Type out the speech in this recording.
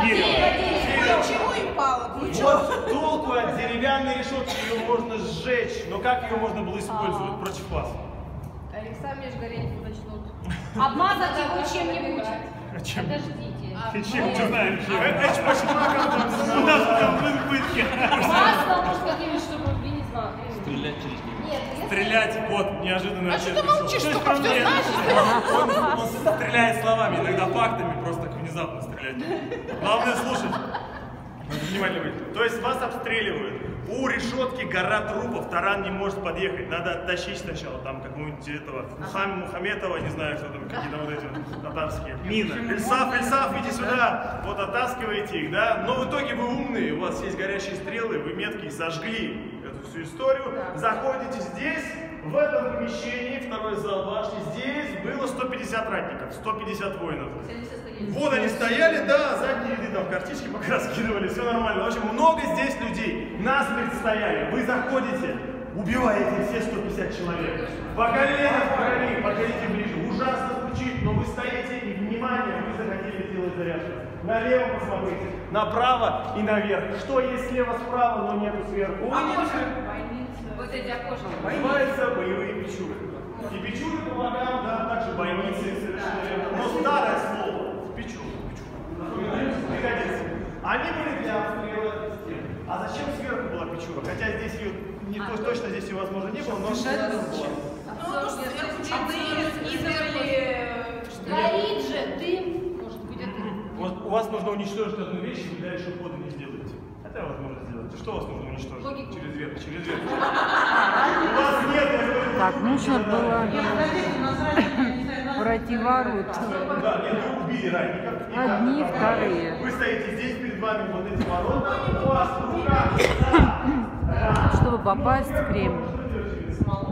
Ничего и палок. Вот толку от деревянной решетки, ее можно сжечь, но как ее можно было использовать против вас? Сами гореть начнут. Обмазать его чем-нибудь. Чем? Подождите. Чем ты знаешь? Это почему у нас там пытки. Масло, может, каким-нибудь, чтобы, я не знаю. Стрелять через них. Нет, Стрелять, вот, неожиданно. А что ты молчишь, только все знаешь? Он стреляет словами, иногда фактами, просто так внезапно стреляет. Главное слушать. Внимательно быть. То есть вас обстреливают. У решетки гора трупов, таран не может подъехать. Надо оттащить сначала там какого-нибудь этого Мухаметова, не знаю, что там, какие-то вот эти вот татарские. Мина. Ильсаф, иди сюда. Вот оттаскиваете их, да. Но в итоге вы умные, у вас есть горящие стрелы, вы меткие, сожгли эту всю историю. Заходите здесь, в этом помещении, второй зал башни, здесь было 150 ратников, 150 воинов. Вот они стояли, да, задние ряды там картишки пока раскидывали, все нормально. В общем, много здесь людей. Насмерть стояли. Вы заходите, убиваете все 150 человек. По колено в крови, подходите ближе. Ужасно звучит, но вы стоите и, внимание, вы захотели делать заряжку. Налево посмотрите, направо и наверх. Что есть слева-справа, но нету сверху? вот эти окошки. Называются боевые печуры. И печуры по бокам, да, также бойницы, совершенно верно. Но старое слово. Печуры. Пригодится. Они были для обстрела стен. А зачем сверху была печура? Хотя здесь ее, не точно здесь ее, возможно, не было, но... Горит же, дым. Может быть, это... Вот у вас нужно уничтожить одну вещь, вы дальше хода не сделаете. Хотя возможно сделать. Что у вас нужно уничтожить? Логику. Через дверь. У вас нет... Так, нужно было пройти ворота. Да, нет, вы убили ратников. Одни, вторые. Вы стоите здесь, перед вами вот эти ворота, у вас в руках, Чтобы попасть в Кремль.